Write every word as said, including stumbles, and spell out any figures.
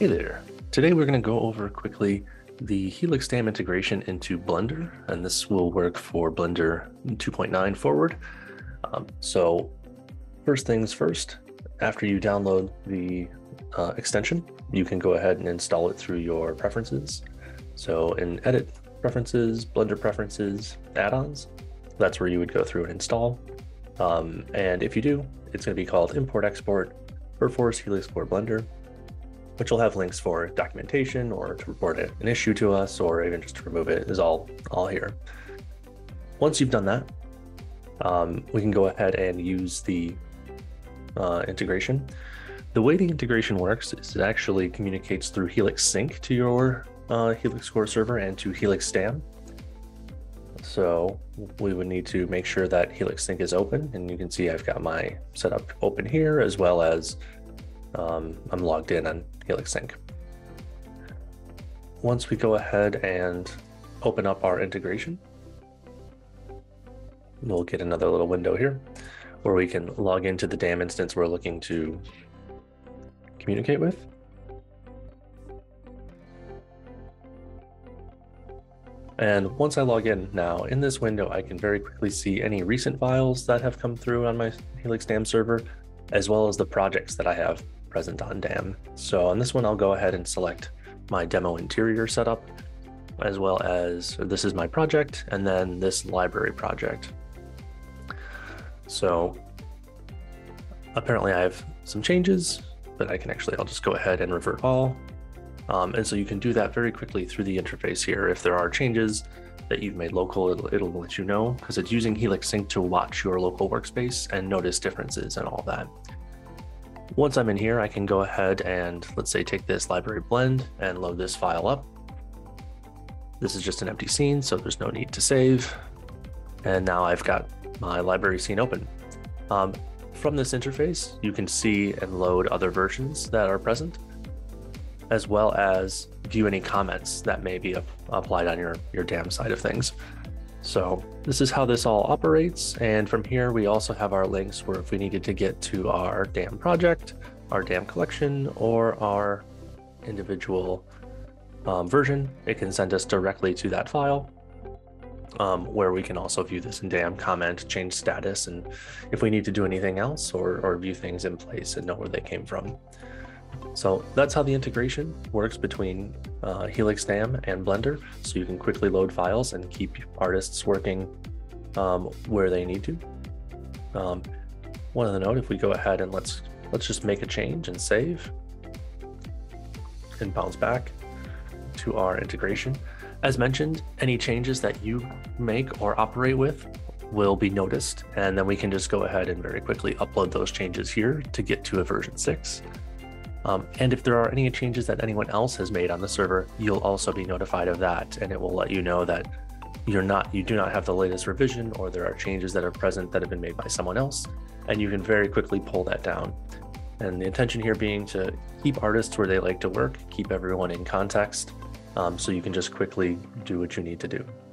Hey there. Today we're going to go over quickly the Helix D A M integration into Blender, and this will work for Blender two point nine forward. Um, so first things first, after you download the uh, extension, you can go ahead and install it through your preferences. So in Edit, Preferences, Blender Preferences, Add-ons, that's where you would go through and install. Um, and if you do, it's going to be called Import Export Perforce Helix for Blender, which will have links for documentation or to report it, an issue to us, or even just to remove it is all, all here. Once you've done that, um, we can go ahead and use the uh, integration. The way the integration works is it actually communicates through Helix Sync to your uh, Helix core server and to Helix D A M. So we would need to make sure that Helix Sync is open, and you can see I've got my setup open here, as well as um, I'm logged in on Helix Sync. Once we go ahead and open up our integration, we'll get another little window here where we can log into the D A M instance we're looking to communicate with. And once I log in now, in this window, I can very quickly see any recent files that have come through on my Helix D A M server, as well as the projects that I have present on D A M. So on this one, I'll go ahead and select my demo interior setup, as well as this is my project, and then this library project. So apparently I have some changes, but I can actually, I'll just go ahead and revert all. Um, and so you can do that very quickly through the interface here. If there are changes that you've made local, it'll, it'll let you know, because it's using Helix Sync to watch your local workspace and notice differences and all that. Once I'm in here, I can go ahead and, let's say, take this library blend and load this file up. This is just an empty scene, so there's no need to save. And now I've got my library scene open. Um, from this interface, you can see and load other versions that are present, as well as view any comments that may be applied on your, your D A M side of things. So this is how this all operates. And from here, we also have our links where if we needed to get to our D A M project, our D A M collection, or our individual um, version, it can send us directly to that file, um, where we can also view this in D A M, comment, change status, and if we need to do anything else, or, or view things in place and know where they came from. So that's how the integration works between uh, Helix D A M and Blender, so you can quickly load files and keep artists working um, where they need to. Um, one other note, if we go ahead and let's let's just make a change and save and bounce back to our integration. As mentioned, any changes that you make or operate with will be noticed, and then we can just go ahead and very quickly upload those changes here to get to a version six. Um, and if there are any changes that anyone else has made on the server, you'll also be notified of that, and it will let you know that you're not, you do not have the latest revision, or there are changes that are present that have been made by someone else, and you can very quickly pull that down. And the intention here being to keep artists where they like to work, keep everyone in context, um, so you can just quickly do what you need to do.